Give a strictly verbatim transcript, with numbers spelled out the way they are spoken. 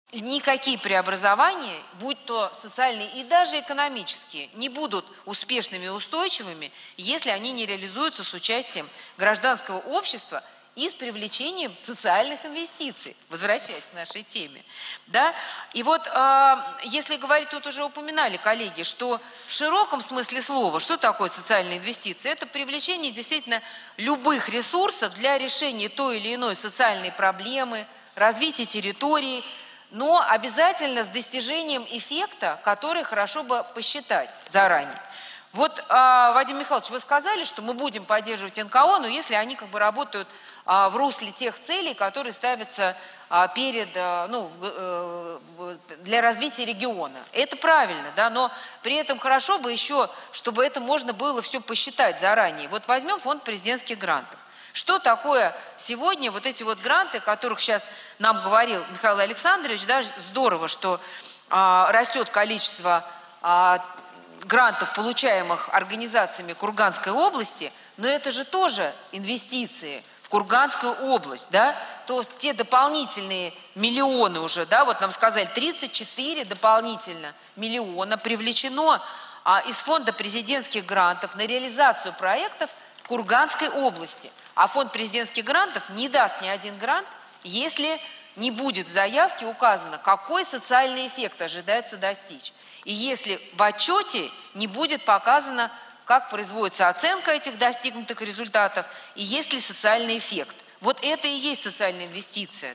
Никакие преобразования, будь то социальные и даже экономические, не будут успешными и устойчивыми, если они не реализуются с участием гражданского общества и с привлечением социальных инвестиций, возвращаясь к нашей теме. Да? И вот, э, если говорить, тут уже упоминали коллеги, что в широком смысле слова, что такое социальные инвестиции? Это привлечение действительно любых ресурсов для решения той или иной социальной проблемы, развития территории, но обязательно с достижением эффекта, который хорошо бы посчитать заранее. Вот, э, Вадим Михайлович, вы сказали, что мы будем поддерживать эн ка о, но если они как бы работают э, в русле тех целей, которые ставятся э, перед, э, ну, э, для развития региона. Это правильно, да, но при этом хорошо бы еще, чтобы это можно было все посчитать заранее. Вот возьмем фонд президентских грантов. Что такое сегодня вот эти вот гранты, о которых сейчас нам говорил Михаил Александрович, да, здорово, что э, растет количество э, грантов, получаемых организациями Курганской области, но это же тоже инвестиции в Курганскую область, да, то те дополнительные миллионы уже, да, вот нам сказали, тридцать четыре дополнительно миллиона привлечено а, из фонда президентских грантов на реализацию проектов в Курганской области. А фонд президентских грантов не даст ни один грант, если не будет в заявке указано, какой социальный эффект ожидается достичь. И если в отчете не будет показано, как производится оценка этих достигнутых результатов и есть ли социальный эффект. Вот это и есть социальная инвестиция.